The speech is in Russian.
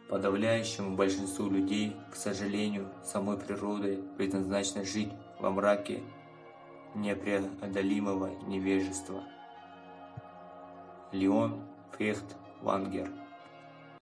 Подавляющему большинству людей, к сожалению, самой природой предназначено жить во мраке непреодолимого невежества. Леон Фехтвангер.